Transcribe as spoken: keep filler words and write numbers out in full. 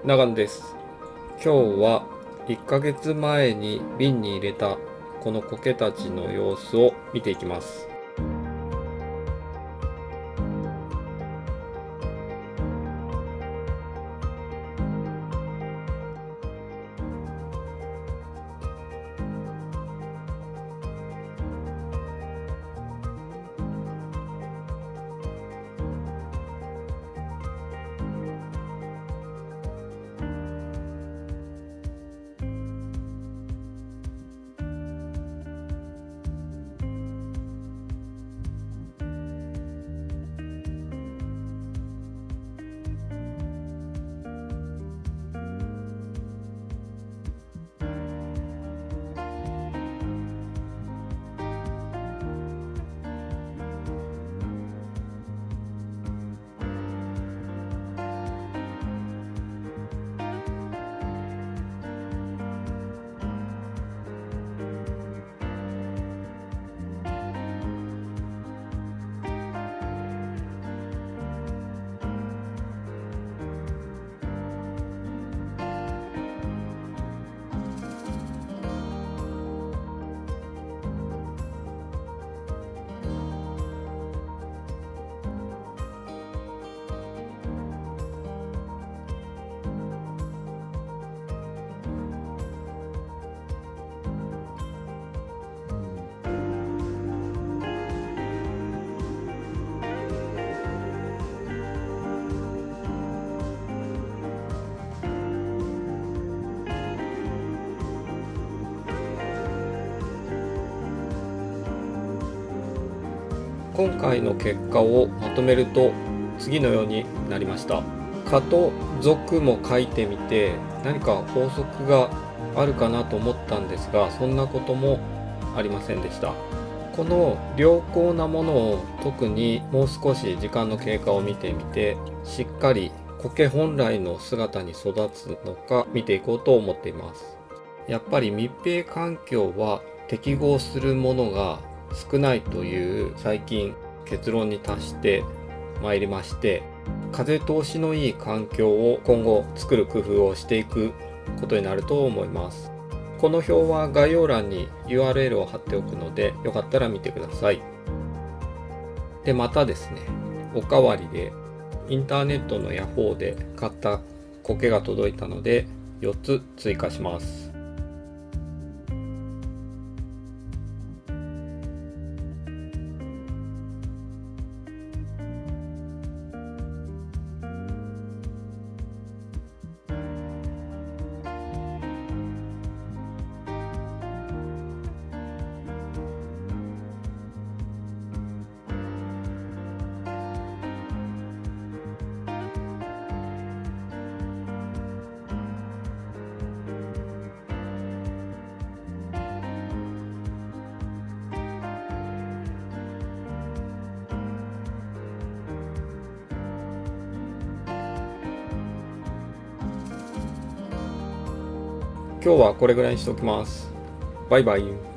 長野です。今日はいっかげつまえに瓶に入れたこの苔たちの様子を見ていきます。今回の結果をまとめると次のようになりました。蚊と属も書いてみて何か法則があるかなと思ったんですが、そんなこともありませんでした。この良好なものを特にもう少し時間の経過を見てみて、しっかり苔本来の姿に育つのか見ていこうと思っています。やっぱり密閉環境は適合するものが少ないという最近結論に達してまいりまして、風通しのいい環境を今後作る工夫をしていくことになると思います。この表は概要欄に ユーアールエル を貼っておくのでよかったら見てください。でまたですね、おかわりでインターネットのヤホーで買った苔が届いたのでよっつ追加します。今日はこれぐらいにしておきます。バイバイ。